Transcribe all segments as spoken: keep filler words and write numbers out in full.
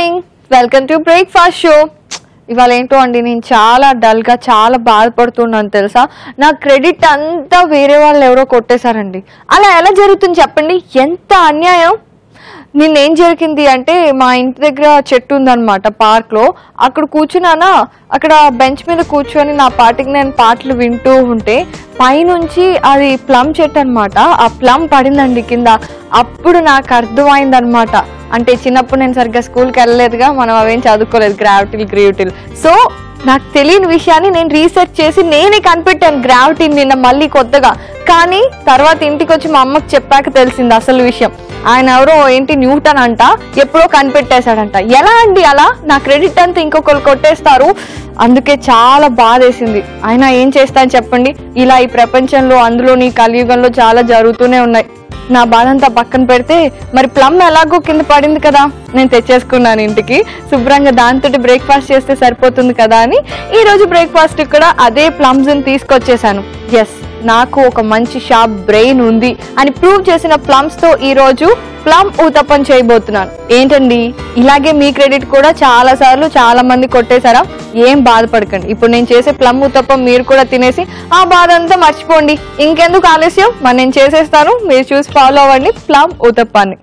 Morning, welcome to breakfast show. ఇవాళ ఏంటో అండి, నేను చాలా డల్గా చాలా బాధపడుతున్నాను తెలుసా. నా క్రెడిట్ అంతా వేరే వాళ్ళు ఎవరో కొట్టేశారండి. అలా ఎలా జరుగుతుంది చెప్పండి, ఎంత అన్యాయం. నిన్నేం జరిగింది అంటే, మా ఇంటి దగ్గర చెట్టు ఉందన్నమాట పార్క్లో. అక్కడ కూర్చున్నానా, అక్కడ బెంచ్ మీద కూర్చొని నా పాటికి నేను పాటలు వింటూ ఉంటే పైనుంచి అది ప్లమ్ చెట్టు అనమాట, ఆ ప్లమ్ పడిందండి కింద. అప్పుడు నాకు అర్థమైందనమాట, అంటే చిన్నప్పుడు నేను సరిగ్గా స్కూల్కి వెళ్ళలేదుగా, మనం అవేం చదువుకోలేదు గ్రావిటీలు గ్రీవిటీలు. సో నాకు తెలియని విషయాన్ని నేను రీసెర్చ్ చేసి నేనే కనిపెట్టాను గ్రావిటీని నిన్న మళ్ళీ కొత్తగా. కానీ తర్వాత ఇంటికి వచ్చి మా అమ్మకి చెప్పాక తెలిసింది అసలు విషయం. ఆయన ఎవరో ఏంటి న్యూటన్ అంట, ఎప్పుడో కనిపెట్టేశాడంట. ఎలా అండి అలా నా క్రెడిట్ అంతా ఇంకొకరు కొట్టేస్తారు. అందుకే చాలా బాధేసింది. ఆయన ఏం చేస్తాను చెప్పండి, ఇలా ఈ ప్రపంచంలో అందులోని కలియుగంలో చాలా జరుగుతూనే ఉన్నాయి. నా బాధ అంతా పక్కన పెడితే, మరి ప్లమ్ ఎలాగో కింద పడింది కదా, నేను తెచ్చేసుకున్నాను ఇంటికి. శుభ్రంగా దాంతో బ్రేక్ఫాస్ట్ చేస్తే సరిపోతుంది కదా అని ఈ రోజు బ్రేక్ఫాస్ట్ కూడా అదే ప్లమ్స్ ని తీసుకొచ్చేసాను. ఎస్, నాకు ఒక మంచి షార్ప్ బ్రెయిన్ ఉంది అని ప్రూవ్ చేసిన ప్లమ్స్ తో ఈ రోజు ప్లమ్ ఊతప్పం చేయబోతున్నాను. ఏంటండి, ఇలాగే మీ క్రెడిట్ కూడా చాలా సార్లు చాలా మంది కొట్టేశారా? ఏం బాధపడకండి, ఇప్పుడు నేను చేసే ప్లమ్ ఊతప్పం మీరు కూడా తినేసి ఆ బాధ అంతా మర్చిపోండి. ఇంకెందుకు ఆలస్యం, మరి నేను చేసేస్తాను, మీరు చూసి ఫాలో అవ్వండి ప్లమ్ ఊతప్పాన్ని.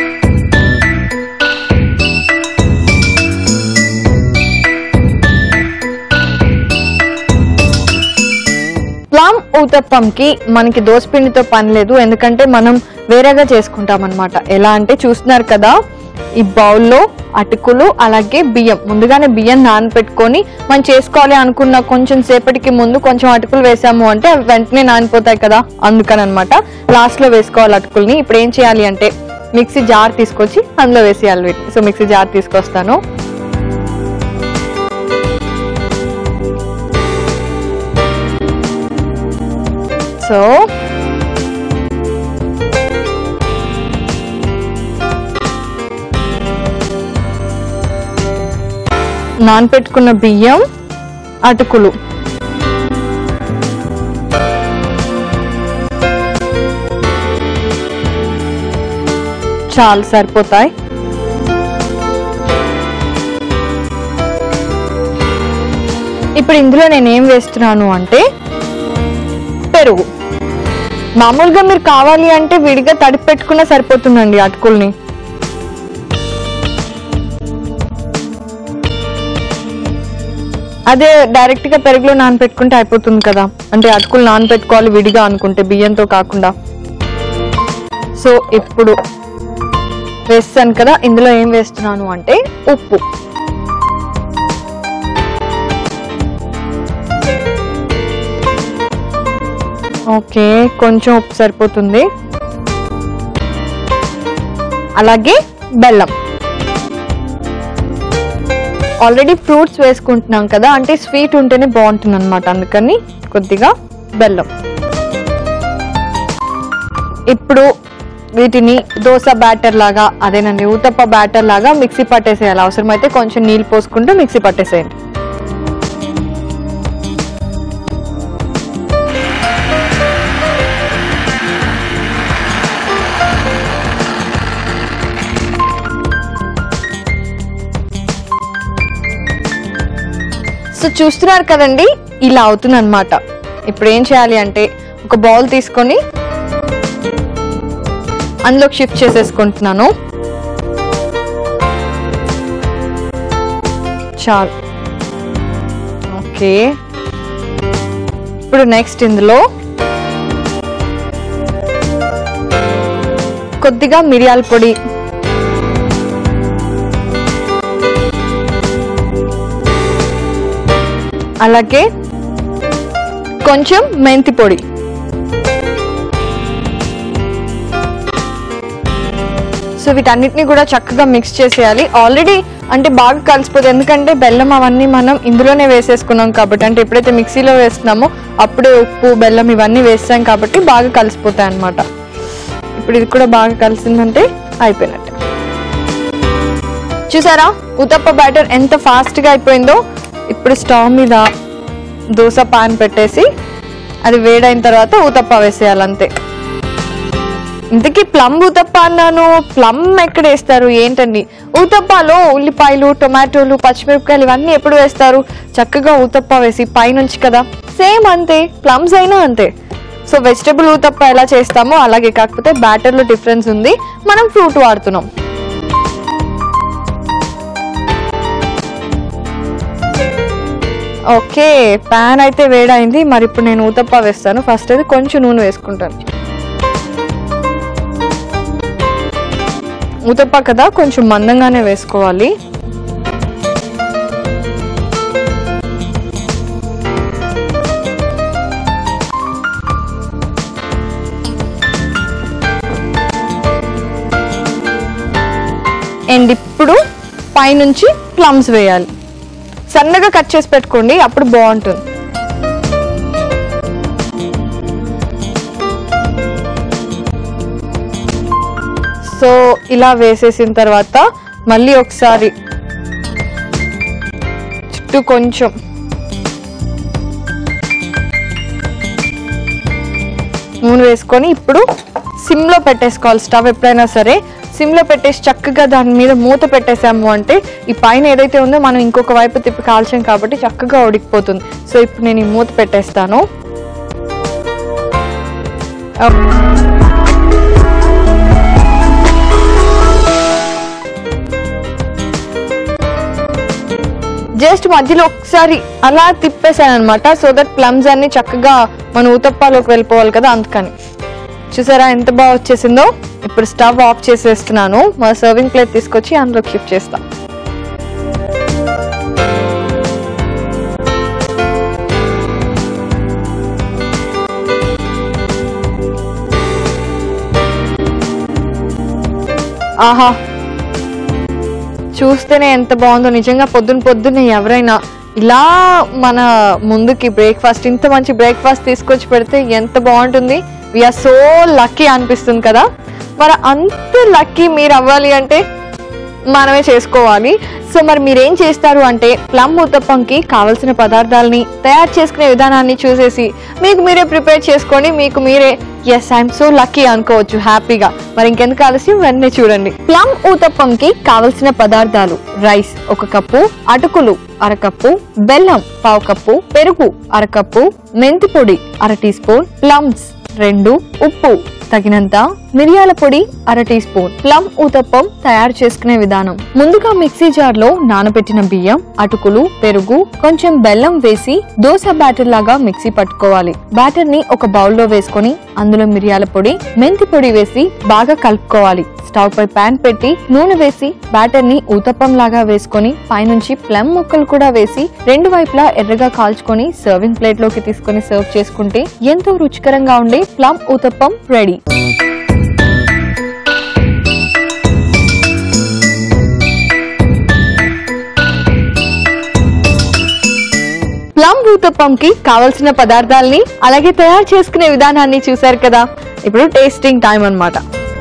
ప్లమ్ ఊతప్పంకి మనకి దోసపిండితో పని లేదు, ఎందుకంటే మనం వేరేగా చేసుకుంటాం అనమాట. ఎలా అంటే చూస్తున్నారు కదా, ఈ బౌల్లో అటుకులు అలాగే బియ్యం, ముందుగానే బియ్యం నానపెట్టుకొని మనం చేసుకోవాలి అనుకున్న కొంచెం సేపటికి ముందు కొంచెం అటుకులు వేసాము అంటే అవి వెంటనే నానిపోతాయి కదా, అందుకని అనమాట లాస్ట్ లో వేసుకోవాలి అటుకుల్ని. ఇప్పుడు ఏం చేయాలి అంటే, మిక్సీ జార్ తీసుకొచ్చి అందులో వేసేయాలి వీటిని. సో మిక్సీ జార్ తీసుకొస్తాను. సో నానపెట్టుకున్న బియ్యం, అటుకులు, చాలు సరిపోతాయి. ఇప్పుడు ఇందులో నేనేం వేస్తున్నాను అంటే పెరుగు. మామూలుగా మీరు కావాలి అంటే విడిగా తడిపి పెట్టుకున్నా సరిపోతుందండి అటుకుల్ని. అదే డైరెక్ట్ గా పెరుగులో నానపెట్టుకుంటే అయిపోతుంది కదా, అంటే అటుకులు నానపెట్టుకోవాలి విడిగా అనుకుంటే బియ్యంతో కాకుండా. సో ఇప్పుడు వేస్తాను కదా, ఇందులో ఏం వేస్తున్నాను అంటే ఉప్పు. ఓకే, కొంచెం ఉప్పు సరిపోతుంది. అలాగే బెల్లం. ఆల్రెడీ ఫ్రూట్స్ వేసుకుంటున్నాం కదా, అంటే స్వీట్ ఉంటేనే బాగుంటుంది అనమాట, అందుకని కొద్దిగా బెల్లం. ఇప్పుడు వీటిని దోశ బ్యాటర్ లాగా, అదేనండి ఊతప్ప బ్యాటర్ లాగా మిక్సీ పట్టేసేయాలి. అవసరమైతే కొంచెం నీళ్ళు పోసుకుంటూ మిక్సీ పట్టేసేయండి. సో చూస్తున్నారు కదండి, ఇలా అవుతుంది అనమాట. ఇప్పుడు ఏం చేయాలి అంటే, ఒక బౌల్ తీసుకొని అందులోకి షిఫ్ట్ చేసేసుకుంటున్నాను. చాలు. ఓకే, ఇప్పుడు నెక్స్ట్ ఇందులో కొద్దిగా మిరియాల పొడి, అలాగే కొంచెం మెంతి పొడి, సో వీటన్నిటిని కూడా చక్కగా మిక్స్ చేసేయాలి. ఆల్రెడీ అంటే బాగా కలిసిపోతుంది, ఎందుకంటే బెల్లం అవన్నీ మనం ఇందులోనే వేసేసుకున్నాం కాబట్టి, అంటే ఎప్పుడైతే మిక్సీలో వేస్తున్నామో అప్పుడే ఉప్పు బెల్లం ఇవన్నీ వేస్తాం కాబట్టి బాగా కలిసిపోతాయి అన్నమాట. ఇప్పుడు ఇది కూడా బాగా కలిసిందంటే అయిపోయినట్టు. చూసారా ఉతప్ప బ్యాటర్ ఎంత ఫాస్ట్గా అయిపోయిందో. ఇప్పుడు స్టవ్ మీద దోశ పాన్ పెట్టేసి అది వేడైన తర్వాత ఊతప్ప వేసేయాలి అంతే. ఇంతకీ ప్లమ్ ఊతప్ప అన్నాను, ప్లమ్ ఎక్కడ వేస్తారు ఏంటండి? ఊతప్పలో ఉల్లిపాయలు, టొమాటోలు, పచ్చిమిరపకాయలు ఇవన్నీ ఎప్పుడు వేస్తారు? చక్కగా ఊతప్ప వేసి పైనుంచి కదా. సేమ్ అంతే, ప్లమ్స్ అయినా అంతే. సో వెజిటబుల్ ఊతప్ప ఎలా చేస్తామో అలాగే, కాకపోతే బ్యాటర్లో డిఫరెన్స్ ఉంది, మనం ఫ్రూట్ వాడుతున్నాం. ఓకే, ప్యాన్ అయితే వేడైంది. మరి ఇప్పుడు నేను ఊతప్ప వేస్తాను. ఫస్ట్ అయితే కొంచెం నూనె వేసుకుంటాను. ఊతప్ప కదా, కొంచెం మందంగానే వేసుకోవాలి. అండ్ ఇప్పుడు పైనుంచి ప్లమ్స్ వేయాలి. సన్నగా కట్ చేసి పెట్టుకోండి, అప్పుడు బాగుంటుంది. సో ఇలా వేసేసిన తర్వాత మళ్ళీ ఒకసారి చుట్టూ కొంచెం నూనె వేసుకొని ఇప్పుడు సిమ్లో పెట్టేసుకోవాలి. స్టవ్ ఎప్పుడైనా సరే సిమ్లో పెట్టేసి చక్కగా దాని మీద మూత పెట్టేసాము అంటే ఈ పైన ఏదైతే ఉందో మనం ఇంకొక వైపు తిప్పి కాల్చాం కాబట్టి చక్కగా ఉడికిపోతుంది. సో ఇప్పుడు నేను ఈ మూత పెట్టేస్తాను. జస్ట్ మధ్యలో ఒకసారి అలా తిప్పేసాను అనమాట, సో దట్ ప్లమ్స్ అన్ని చక్కగా మన ఊతప్పాలోకి వెళ్ళిపోవాలి కదా, అందుకని. చూసారా ఎంత బాగా వచ్చేసిందో? ఇప్పుడు స్టవ్ ఆఫ్ చేసేస్తున్నాను. మా సర్వింగ్ ప్లేట్ తీసుకొచ్చి అందులో షిఫ్ట్ చేస్తాం. ఆహా, చూస్తేనే ఎంత బాగుందో నిజంగా. పొద్దున పొద్దున్నే ఎవరైనా ఇలా మన ముందుకి బ్రేక్ఫాస్ట్, ఇంత మంచి బ్రేక్ఫాస్ట్ తీసుకొచ్చి పెడితే ఎంత బాగుంటుంది. వీఆర్ సో లక్కీ అనిపిస్తుంది కదా. మరి అంత లక్కీ మీరు అవ్వాలి అంటే మనమే చేసుకోవాలి. సో మరి మీరేం చేస్తారు అంటే ప్లమ్ ఊతప్పంకి కావాల్సిన పదార్థాలని తయారు చేసుకునే విధానాన్ని చూసేసి మీకు మీరే ప్రిపేర్ చేసుకోండి. మీకు మీరే ఎస్ ఐఎమ్ సో లక్కీ అనుకోవచ్చు హ్యాపీగా. మరి ఇంకెందుకు ఆలస్యం, వెంటనే చూడండి. ప్లమ్ ఊతప్పంకి కావలసిన పదార్థాలు: రైస్ ఒక కప్పు, అటుకులు అరకప్పు, బెల్లం పావు కప్పు, పెరుగు అరకప్పు, మెంతి పొడి అర టీ స్పూన్, ప్లమ్స్ రెండు, ఉప్పు తగినంత, మిరియాల పొడి అర టీ స్పూన్. ప్లమ్ ఊతప్పం తయారు చేసుకునే విధానం: ముందుగా మిక్సీ జార్ లో నానబెట్టిన బియ్యం, అటుకులు, పెరుగు, కొంచెం బెల్లం వేసి దోశ బ్యాటర్ లాగా మిక్సీ పట్టుకోవాలి. బ్యాటర్ ని ఒక బౌల్ లో వేసుకొని అందులో మిరియాల పొడి, మెంతి పొడి వేసి బాగా కలుపుకోవాలి. స్టవ్ పై పాన్ పెట్టి నూనె వేసి బ్యాటర్ ని ఊతప్పం లాగా వేసుకొని పైనుంచి ప్లమ్ ముక్కలు కూడా వేసి రెండు వైపులా ఎర్రగా కాల్చుకొని సర్వింగ్ ప్లేట్ లోకి తీసుకొని సర్వ్ చేసుకుంటే ఎంతో రుచికరంగా ఉండే ప్లమ్ ఊతప్పం రెడీ. ప్లమ్ ఊతప్పంకి కావలసిన పదార్థాలని అలాగే తయారు చేసుకునే విధానాన్ని చూసారు కదా. ఇప్పుడు టేస్టింగ్ టైం అన్నమాట.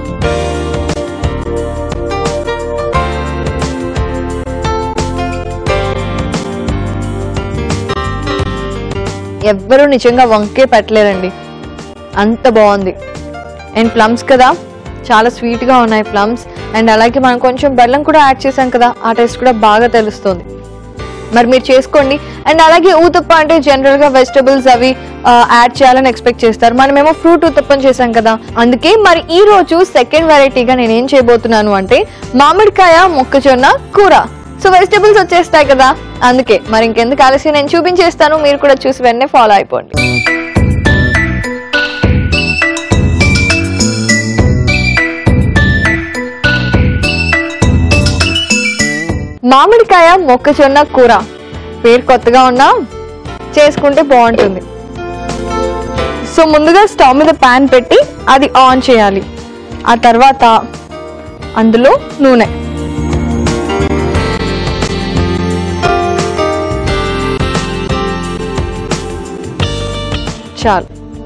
ఎవ్వరూ నిజంగా వంకే పెట్టలేరండి, అంత బాగుంది. అండ్ ప్లమ్స్ కదా, చాలా స్వీట్గా ఉన్నాయి ప్లమ్స్. అండ్ అలాగే మనం కొంచెం బెల్లం కూడా యాడ్ చేసాం కదా, ఆ టేస్ట్ కూడా బాగా తెలుస్తుంది. మరి మీరు చేసుకోండి. అండ్ అలాగే ఊతప్ప అంటే జనరల్గా వెజిటబుల్స్ అవి యాడ్ చేయాలని ఎక్స్పెక్ట్ చేస్తారు, మనమేమో ఫ్రూట్ ఊతప్పం చేసాం కదా. అందుకే మరి ఈ రోజు సెకండ్ వెరైటీగా నేను ఏం చేయబోతున్నాను అంటే మామిడికాయ మొక్కజొన్న కూర. సో వెజిటబుల్స్ వచ్చేస్తాయి కదా, అందుకే మరి ఇంకెందుకు ఆలస్యం, నేను చూపించేస్తాను, మీరు కూడా చూసి వెంటనే ఫాలో అయిపోండి. మామిడికాయ మొక్కజొన్న కూర పేరు కొత్తగా ఉన్నా చేసుకుంటే బాగుంటుంది. సో ముందుగా స్టవ్ మీద ప్యాన్ పెట్టి అది ఆన్ చేయాలి. ఆ తర్వాత అందులో నూనె, చాలు.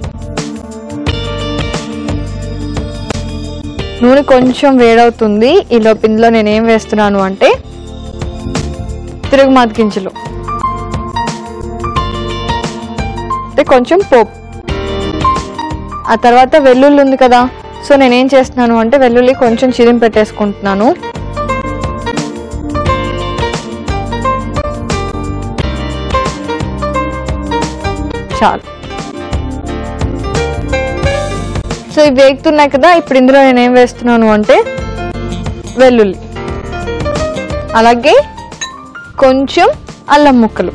నూనె కొంచెం వేడవుతుంది. ఈలో పిండిలో నేనేం వేస్తున్నాను అంటే తిరుగుమాత గింజలు, కొంచెం పోపు, ఆ తర్వాత వెల్లుల్లి ఉంది కదా, సో నేనేం చేస్తున్నాను అంటే వెల్లుల్లి కొంచెం చిరిమి పెట్టేసుకుంటున్నాను. చాలు. సో ఇవి వేగుతున్నాయి కదా, ఇప్పుడు ఇందులో నేనేం వేస్తున్నాను అంటే వెల్లుల్లి, అలాగే కొంచెం అల్లం ముక్కలు,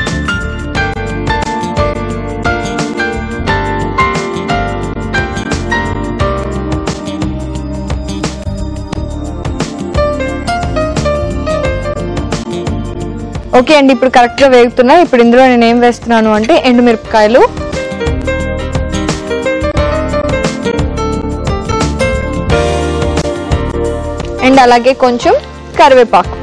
ఓకే అండి. ఇప్పుడు కరెక్ట్గా వేగుతున్నాయి. ఇప్పుడు ఇందులో నేను ఏం వేస్తున్నాను అంటే ఎండుమిరపకాయలు, అండ్ అలాగే కొంచెం కరివేపాకు.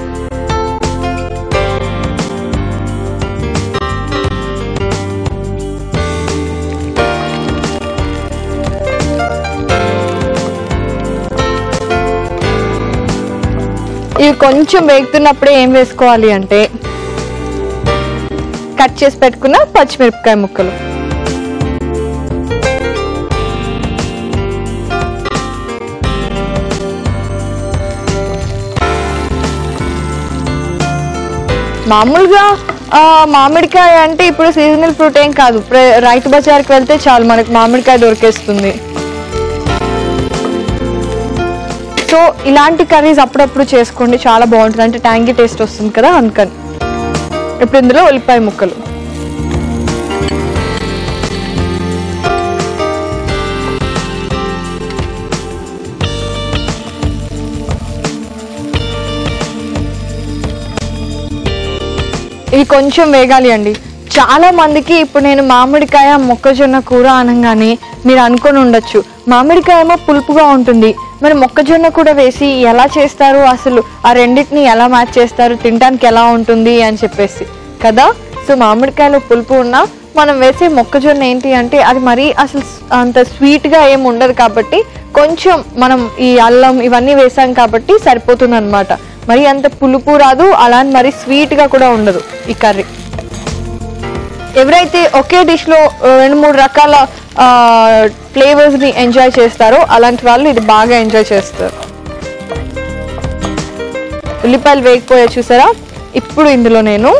ఇవి కొంచెం వేగుతున్నప్పుడే ఏం వేసుకోవాలి అంటే కట్ చేసి పెట్టుకున్న పచ్చిమిరపకాయ ముక్కలు, మామూలుగా మామిడికాయ అంటే ఇప్పుడు సీజనల్ ఫ్రూట్ ఏం కాదు, రైతు బజార్కి వెళ్తే చాలు మనకు మామిడికాయ దొరికేస్తుంది. సో ఇలాంటి కర్రీస్ అప్పుడప్పుడు చేసుకోండి, చాలా బాగుంటుంది, అంటే ట్యాంగీ టేస్ట్ వస్తుంది కదా, అందుకని. ఇప్పుడు ఇందులో ఉల్లిపాయ ముక్కలు, ఇవి కొంచెం వేగాలి అండి. చాలా మందికి ఇప్పుడు నేను మామిడికాయ మొక్కజొన్న కూర అనగానే మీరు అనుకొని ఉండొచ్చు, మామిడికాయ ఏమో పులుపుగా ఉంటుంది, మరి మొక్కజొన్న కూడా వేసి ఎలా చేస్తారు, అసలు ఆ రెండింటిని ఎలా మ్యాచ్ చేస్తారు, తినడానికి ఎలా ఉంటుంది అని చెప్పేసి కదా. సో మామిడికాయలో పులుపు ఉన్నా మనం వేసే మొక్కజొన్న ఏంటి అంటే అది మరీ అసలు అంత స్వీట్గా ఏమి ఉండదు, కాబట్టి కొంచెం మనం ఈ అల్లం ఇవన్నీ వేసాం కాబట్టి సరిపోతుంది అనమాట. మరి అంత పులుపు రాదు, అలా మరి స్వీట్గా కూడా ఉండదు ఈ కర్రీ. ఎవరైతే ఒకే డిష్లో రెండు మూడు రకాల ఫ్లేవర్స్ని ఎంజాయ్ చేస్తారో అలాంటి వాళ్ళు ఇది బాగా ఎంజాయ్ చేస్తారు. ఉల్లిపాయలు వేగిపోయా చూసారా. ఇప్పుడు ఇందులో నేను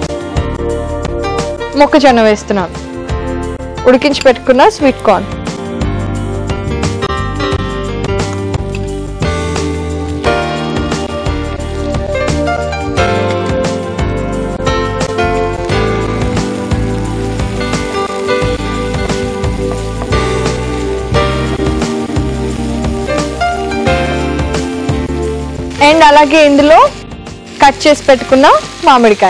మొక్కజొన్న వేస్తున్నాను, ఉడికించి పెట్టుకున్న స్వీట్ కార్న్, అండ్ అలాగే ఇందులో కట్ చేసి పెట్టుకున్న మామిడికాయ,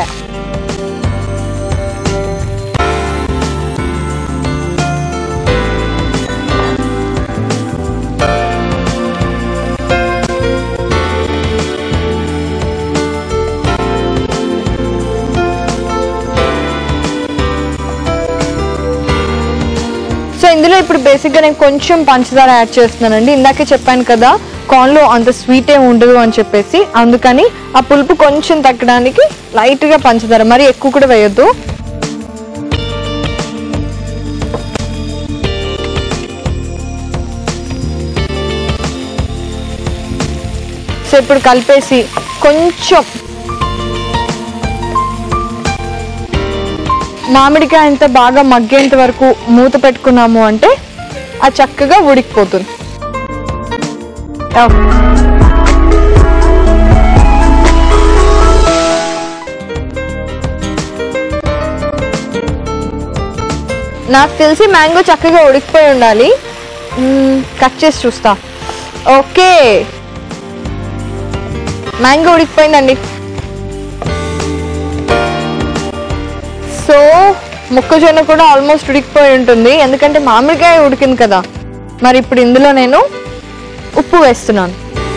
సో ఇందులో ఇప్పుడు బేసిక్గా నేను కొంచెం పంచదార యాడ్ చేస్తున్నానండి. ఇందాకే చెప్పాను కదా కార్న్లో అంత స్వీట్ ఏమి ఉండదు అని చెప్పేసి, అందుకని ఆ పులుపు కొంచెం తగ్గడానికి లైట్గా పంచదార, మరి ఎక్కువ కూడా వేయొద్దు. సో ఇప్పుడు కలిపేసి కొంచెం మామిడికాయ అంత బాగా మగ్గేంత వరకు మూత పెట్టుకున్నాము అంటే అది చక్కగా ఉడికిపోతుంది. నాకు తెలిసి మ్యాంగో చక్కగా ఉడికిపోయి ఉండాలి. కట్ చేసి చూస్తా. ఓకే, మ్యాంగో ఉడికిపోయిందండి. సో మొక్కజొన్న కూడా ఆల్మోస్ట్ ఉడికిపోయి ఉంటుంది, ఎందుకంటే మామిడికాయ ఉడికింది కదా. మరి ఇప్పుడు ఇందులో నేను ఉప్పు వేస్తున్నాను,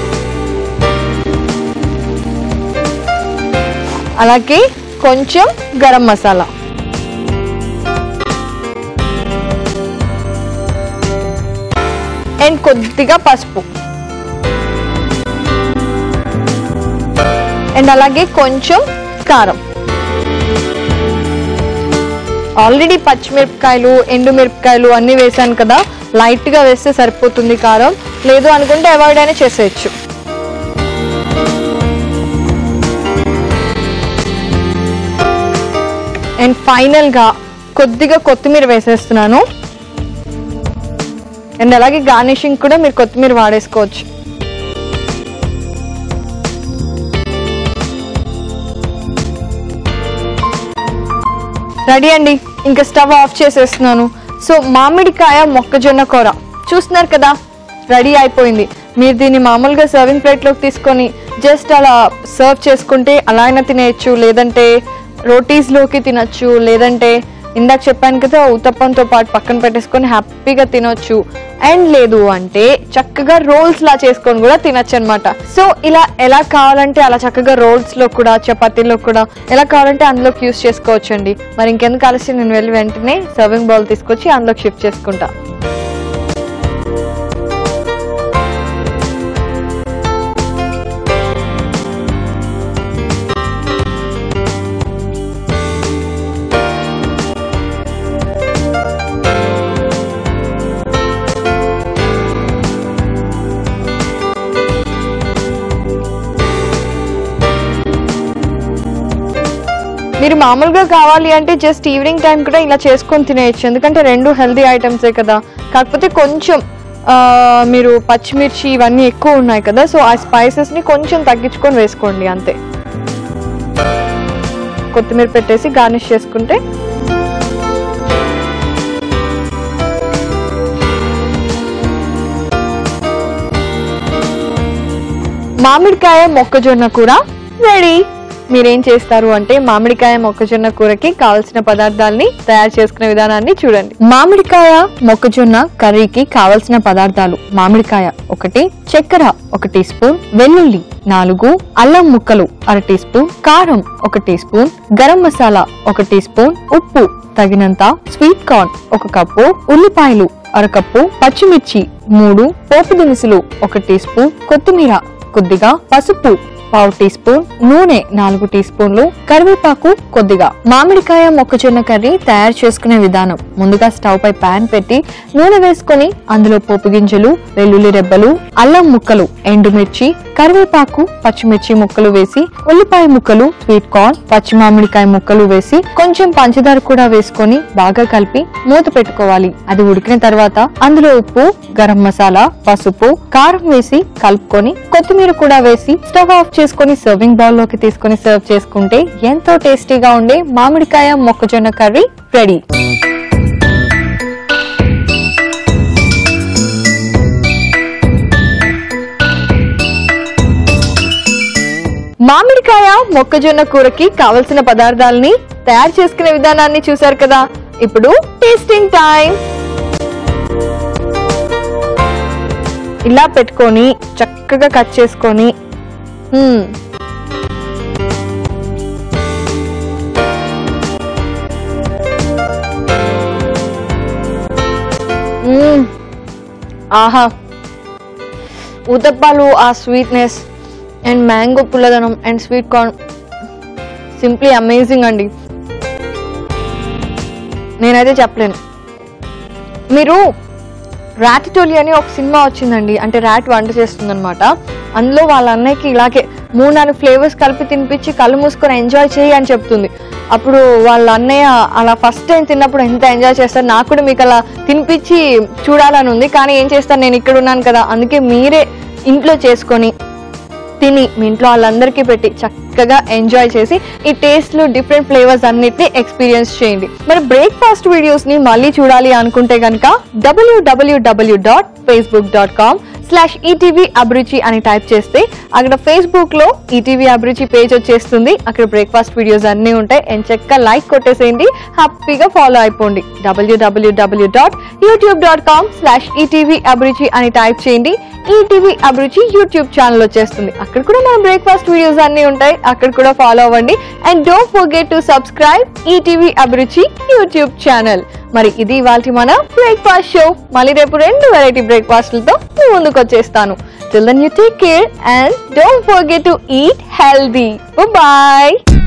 అలాగే కొంచెం గరం మసాలా, అండ్ కొద్దిగా పసుపు, అండ్ అలాగే కొంచెం కారం. ఆల్రెడీ పచ్చిమిరపకాయలు ఎండుమిరపకాయలు అన్నీ వేసాను కదా, లైట్గా వేస్తే సరిపోతుంది కారం, లేదు అనుకుంటే అవాయిడ్ అయినా చేసేయచ్చు. అండ్ ఫైనల్గా కొద్దిగా కొత్తిమీర వేసేస్తున్నాను. అండ్ అలాగే గార్నిషింగ్ కూడా మీరు కొత్తిమీర వాడేసుకోవచ్చు. రెడీ అండి, ఇంకా స్టవ్ ఆఫ్ చేసేస్తున్నాను. సో మామిడికాయ మొక్కజొన్న కూర చూస్తున్నారు కదా, రెడీ అయిపోయింది. మీరు దీన్ని మామూలుగా సర్వింగ్ ప్లేట్లోకి తీసుకొని జస్ట్ అలా సర్వ్ చేసుకుంటే అలా అయినా తినేయచ్చు, లేదంటే రోటీస్లోకి తినచ్చు, లేదంటే ఇందాక చెప్పాను కదా ఉత్తప్పంతో పాటు పక్కన పెట్టేసుకొని హ్యాపీగా తినొచ్చు. అండ్ లేదు అంటే చక్కగా రోల్స్ లా చేసుకొని కూడా తినచ్చు అనమాట. సో ఇలా ఎలా కావాలంటే అలా చక్కగా రోల్స్ లో కూడా చపాతీలో కూడా ఎలా కావాలంటే అందులోకి యూస్ చేసుకోవచ్చు అండి. మరి ఇంకెందుకు ఆలస్యం, నేను వెళ్ళి వెంటనే సర్వింగ్ బౌల్ తీసుకొచ్చి అందులోకి షిఫ్ట్ చేసుకుంటా. మీరు మామూలుగా కావాలి అంటే జస్ట్ ఈవినింగ్ టైం కూడా ఇలా చేసుకొని తినేయచ్చు, ఎందుకంటే రెండు హెల్దీ ఐటమ్సే కదా. కాకపోతే కొంచెం మీరు పచ్చిమిర్చి ఇవన్నీ ఎక్కువ ఉన్నాయి కదా, సో ఆ స్పైసెస్ని కొంచెం తగ్గించుకొని వేసుకోండి అంతే. కొత్తిమీర పెట్టేసి గార్నిష్ చేసుకుంటే మామిడికాయ మొక్కజొన్న కూర రెడీ. మీరేం చేస్తారు అంటే మామిడికాయ మొక్కజొన్న కూరకి కావలసిన పదార్థాలని తయారు చేసుకునే విధానాన్ని చూడండి. మామిడికాయ మొక్కజొన్న కర్రీకి కావలసిన పదార్థాలు: మామిడికాయ ఒకటి, చక్కెర ఒక టీ స్పూన్, వెల్లుల్లి నాలుగు, అల్లం ముక్కలు అర టీ స్పూన్, కారం ఒక టీ స్పూన్, గరం మసాలా ఒక టీ స్పూన్, ఉప్పు తగినంత, స్వీట్ కార్న్ ఒక కప్పు, ఉల్లిపాయలు అరకప్పు, పచ్చిమిర్చి మూడు, పోపు దినుసులు ఒక టీ స్పూన్, కొత్తిమీర కొద్దిగా, పసుపు పావు టీ స్పూన్, నూనె నాలుగు టీ స్పూన్లు, కరివేపాకు కొద్దిగా. మామిడికాయ మొక్కజొన్న కర్రీ తయారు చేసుకునే విధానం: ముందుగా స్టవ్ పై పాన్ పెట్టి నూనె వేసుకొని అందులో పోపు గింజలు, వెల్లుల్లి రెబ్బలు, అల్లం ముక్కలు, ఎండుమిర్చి, కరివేపాకు, పచ్చిమిర్చి ముక్కలు వేసి, ఉల్లిపాయ ముక్కలు, స్వీట్ కార్న్, పచ్చి మామిడికాయ ముక్కలు వేసి కొంచెం పంచదార కూడా వేసుకొని బాగా కలిపి మూత పెట్టుకోవాలి. అది ఉడికిన తర్వాత అందులో ఉప్పు, గరం మసాలా, పసుపు, కారం వేసి కలుపుకొని కొత్తిమీర కూడా వేసి స్టవ్ ఆఫ్ చేసుకొని సర్వింగ్ బౌల్ లోకి తీసుకొని సర్వ్ చేసుకుంటే ఎంతో టేస్టీగా ఉండే మామిడికాయ మొక్కజొన్న కర్రీ రెడీ. మామిడికాయ మొక్కజొన్న కూరకి కావలసిన పదార్థాలని తయారు చేసుకునే విధానాన్ని చూసారు కదా. ఇప్పుడు టేస్టింగ్ టైం. ఇలా పెట్టుకొని చక్కగా కట్ చేసుకొని మ్మ్ మ్మ్ ఆహా, ఉతప్పాలు ఆ స్వీట్నెస్ అండ్ మ్యాంగో పుల్లదనం and sweet corn simply amazing అండి. నేనైతే చెప్పలేను. మీరు రాటిటోలి అని ఒక సినిమా వచ్చిందండి, అంటే ర్యాట్ వంట చేస్తుంది అనమాట. అందులో వాళ్ళ అన్నయ్యకి ఇలాగే మూడు నాలుగు ఫ్లేవర్స్ కలిపి తినిపించి కళ్ళు మూసుకొని ఎంజాయ్ చేయి అని చెప్తుంది. అప్పుడు వాళ్ళ అన్నయ్య అలా ఫస్ట్ టైం తిన్నప్పుడు ఎంత ఎంజాయ్ చేస్తారు, నాకు కూడా మీకు అలా తినిపించి చూడాలని ఉంది, కానీ ఏం చేస్తాను, నేను ఇక్కడ ఉన్నాను కదా, అందుకే మీరే ఇంట్లో చేసుకొని తిని మీ ఇంట్లో వాళ్ళందరికీ పెట్టి చక్కగా ఎంజాయ్ చేసి ఈ టేస్ట్లు డిఫరెంట్ ఫ్లేవర్స్ అన్నిటిని ఎక్స్పీరియన్స్ చేయండి. మరి బ్రేక్ఫాస్ట్ వీడియోస్ ని మళ్ళీ చూడాలి అనుకుంటే కనుక WWW dot Facebook dot com slash ETV Abhiruchi అని టైప్ చేస్తే అక్కడ ఫేస్బుక్ లో ఈటీవీ అభిరుచి పేజ్ వచ్చేస్తుంది. అక్కడ బ్రేక్ఫాస్ట్ వీడియోస్ అన్ని ఉంటాయి. ఎంచక్క లైక్ కొట్టేసేయండి, హ్యాపీగా ఫాలో అయిపోండి. WWW dot YouTube dot com slash ETV Abhiruchi అని టైప్ చేయండి. ఈటీవీ అభిరుచి యూట్యూబ్ ఛానల్ వచ్చేస్తుంది. అక్కడ కూడా మన బ్రేక్ఫాస్ట్ వీడియోస్ అన్ని ఉంటాయి, అక్కడ కూడా ఫాలో అవ్వండి. And don't forget to subscribe ETV Abhiruchi YouTube channel. మరి ఇది ఇవాల్టి మన బ్రేక్ఫాస్ట్ షో. మళ్ళీ రేపు రెండు వెరైటీ బ్రేక్ఫాస్ట్లతో మీ ముందుకు వచ్చేస్తాను. Till then you take care and don't forget to eat healthy. Bye bye.